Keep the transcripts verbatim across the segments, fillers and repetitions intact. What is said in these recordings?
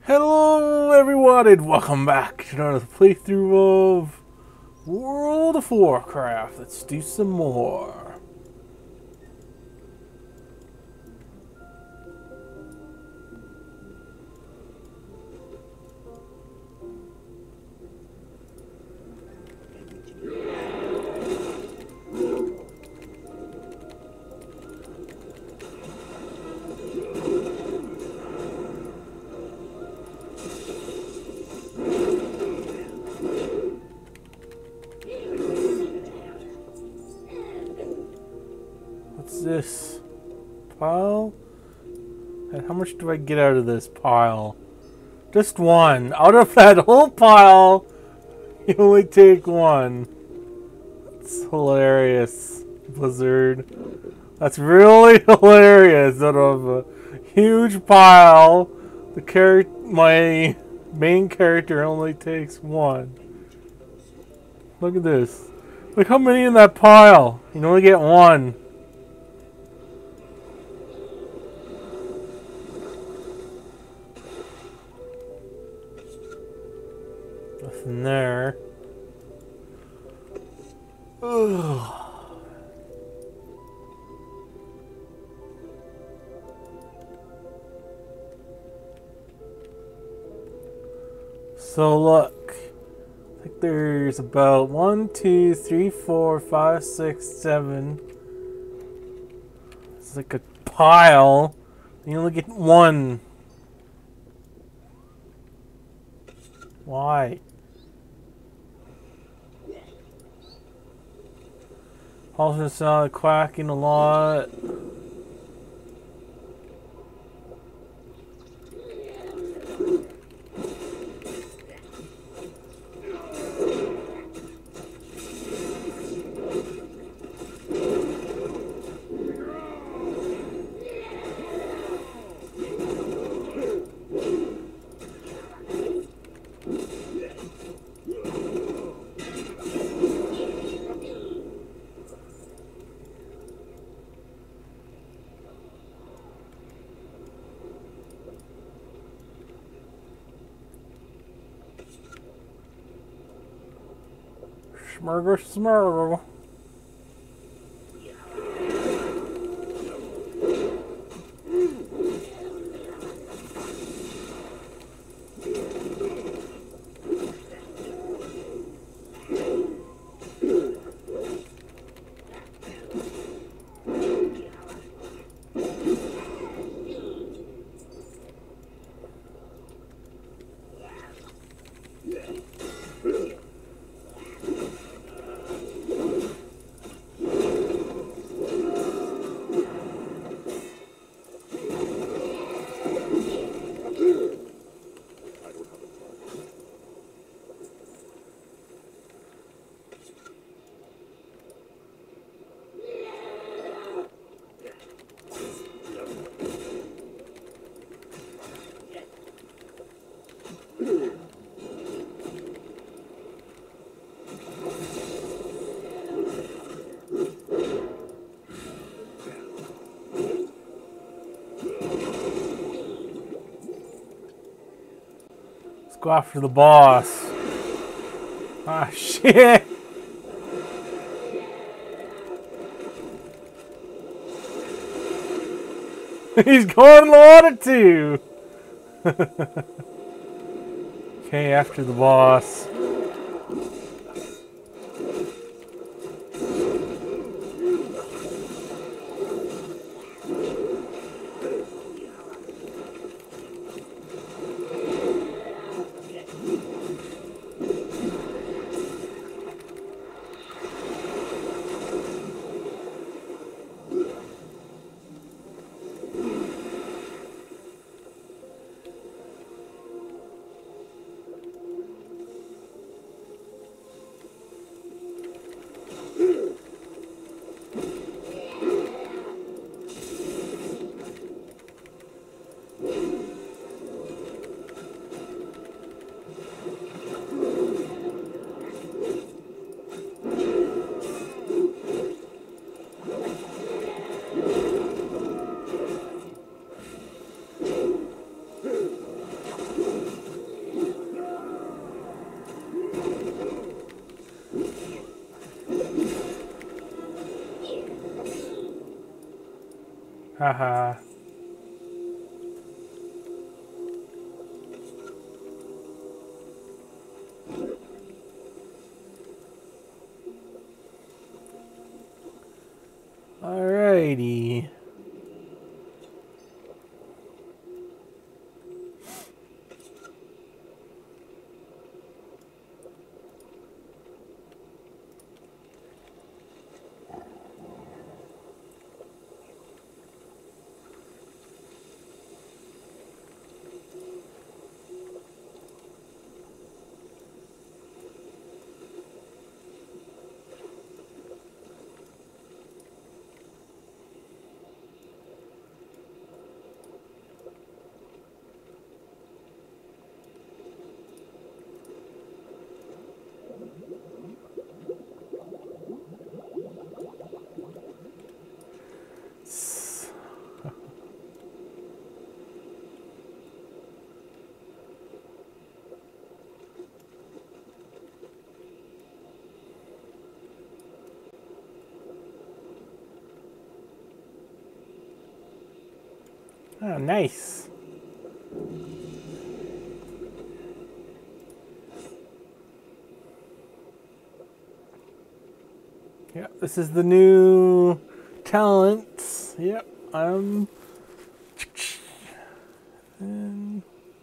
Hello everyone and welcome back to another playthrough of World of Warcraft. Let's do some more. What's this? Pile? And how much do I get out of this pile? Just one. Out of that whole pile, you only take one. That's hilarious, Blizzard. That's really hilarious. Out of a huge pile, the char- my main character only takes one. Look at this. Look how many in that pile. You can only get one. Nothing there. Ugh. So look, I think there's about one, two, three, four, five, six, seven. It's like a pile. You only get one. Why? Also sound quacking a lot. Smurgle, smurgle. Let's go after the boss. Ah, shit. He's going loaded too. Okay, after the boss. Haha. Alrighty. Oh, nice. Yeah, this is the new talent. Yep, I'm. And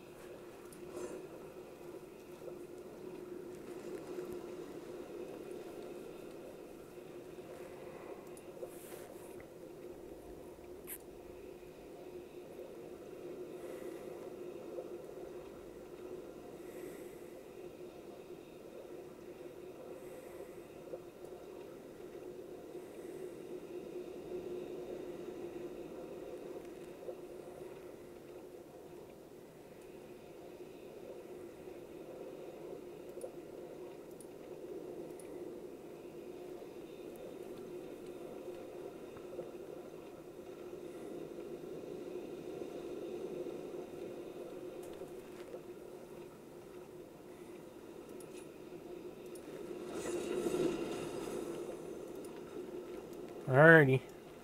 alrighty.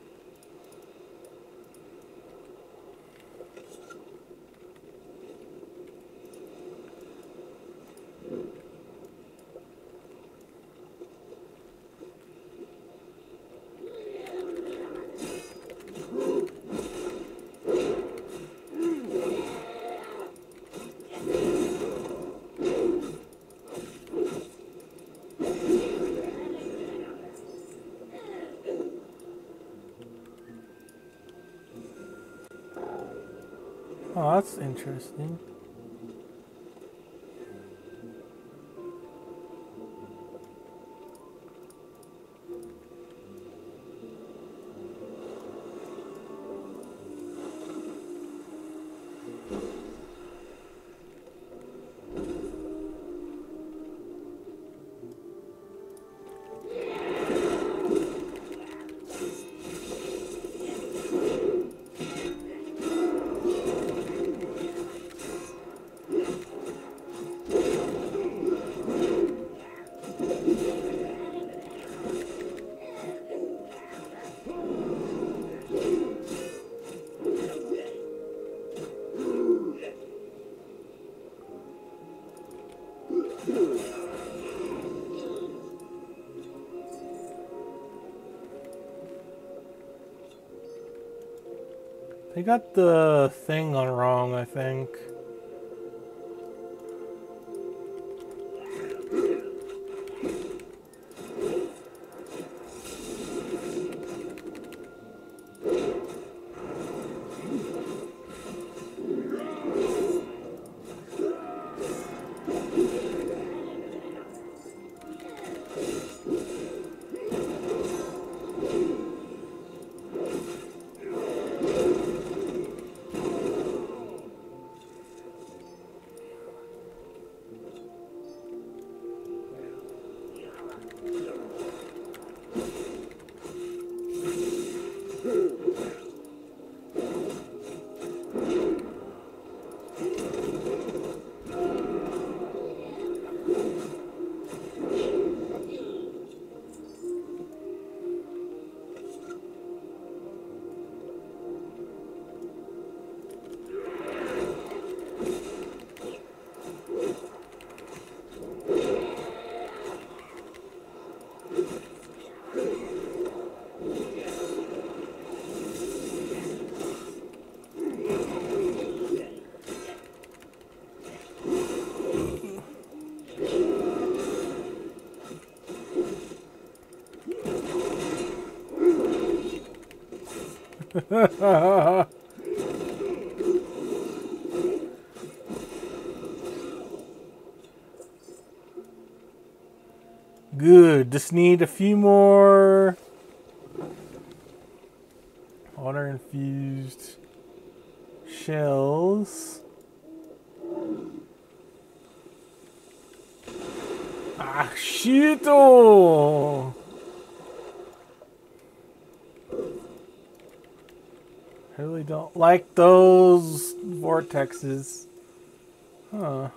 Oh, that's interesting. They got the thing on wrong, I think. Good. Just need a few more water infused shells. Ah, shit! Oh. I really don't like those vortexes. Huh.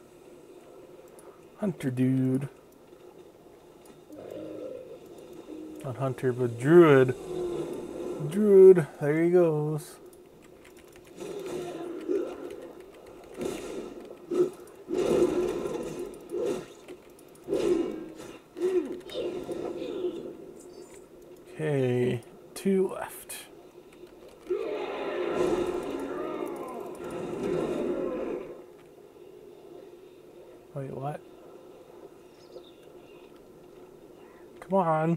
Hunter dude. Not hunter, but druid. Druid. There he goes. Okay. Two left. Wait, what? Come on.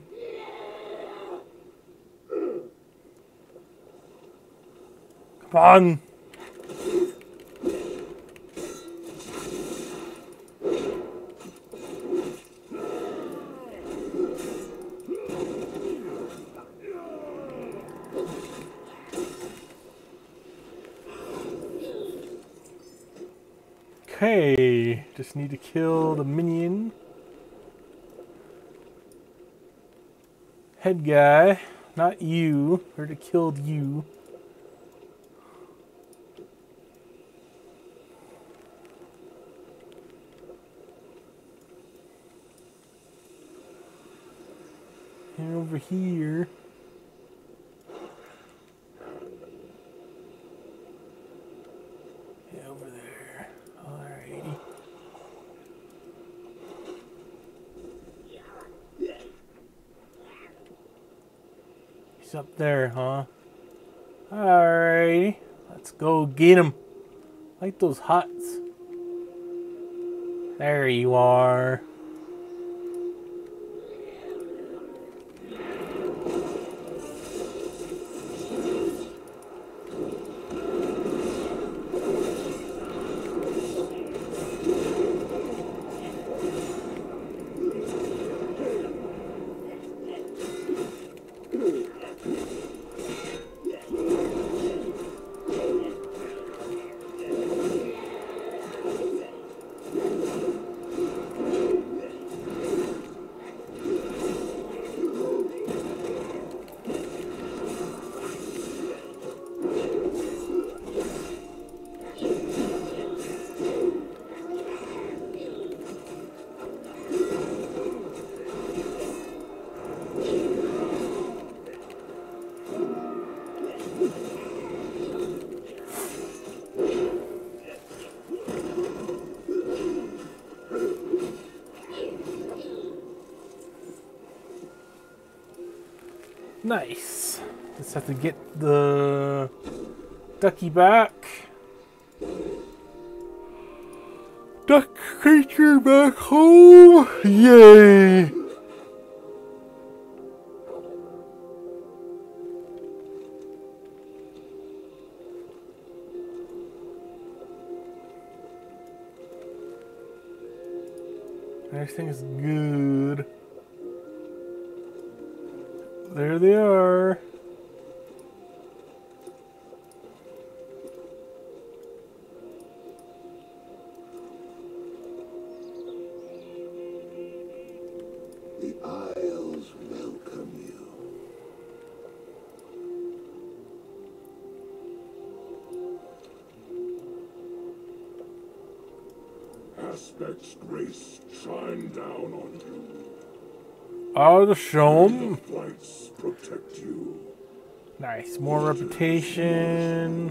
Come on. Okay, just need to kill the minion. Head guy, not you. I already killed you. And over here. Yeah, over there. Alrighty. He's up there, huh? Alrighty. Let's go get him. Like those huts. There you are. Nice. Just have to get the ducky back. Duck creature back home. Yay. Everything is good. There they are. The Isles welcome you. Aspect's grace shine down on you. I'll just show them. Flights protect you. Nice. More reputation.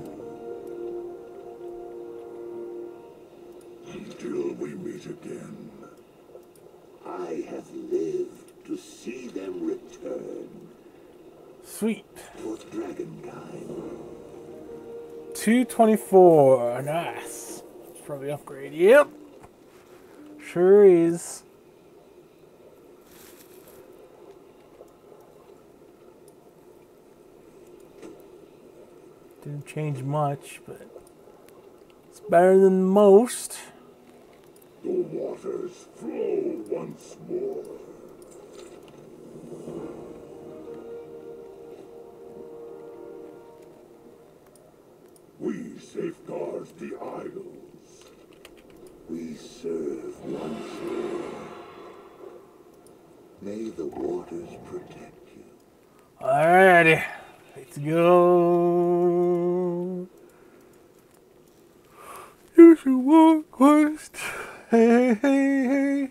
Until we meet again. I have lived to see them return. Sweet. For Dragonkind. two twenty-four. Nice. It's probably upgrade. Yep. Sure is. Didn't change much, but it's better than most. The waters flow once more. We safeguard the Isles. We serve once more. May the waters protect you. Alrighty, let's go. Here's your walk quest. Hey, hey, hey.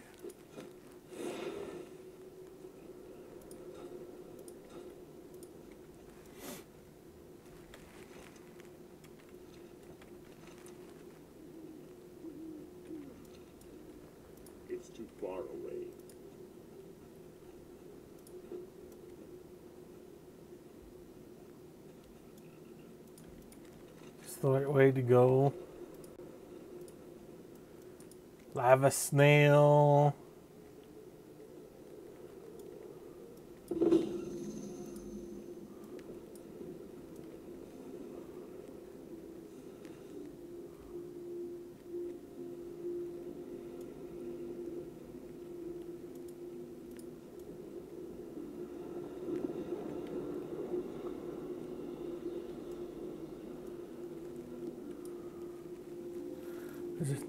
It's too far away. It's the right way to go. Lava snail. Is it?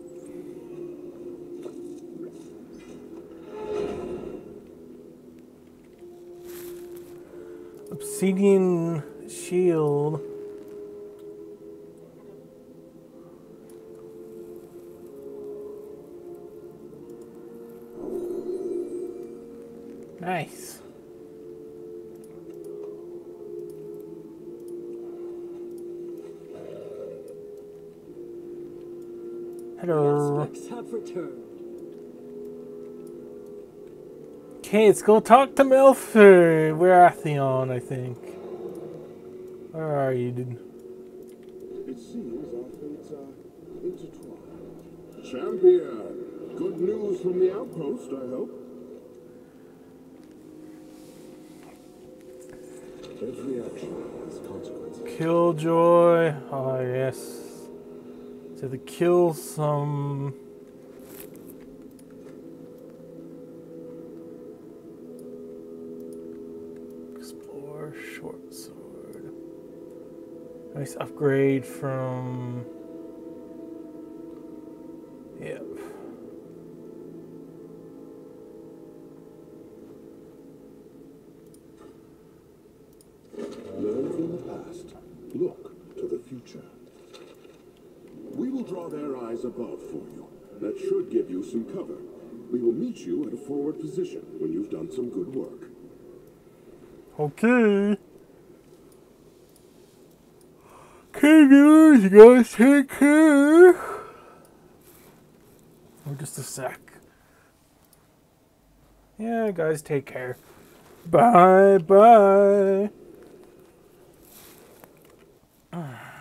Obsidian shield. Nice. Hello. Aspects have returned. Okay, let's go talk to Melford. Waratheon, I think. Where are you, dude? It seems our fates are intertwined. Champion! Good news from the outpost, I hope. Every action has consequences. Killjoy. Oh, yes. So to kill some... Explore short sword. Nice upgrade from... Yep. Learn from the past. Look to the future. We will draw their eyes above for you. That should give you some cover. We will meet you at a forward position when you've done some good work. Okay. Okay, viewers, you guys take care. Oh, just a sec. Yeah, guys, take care. Bye, bye.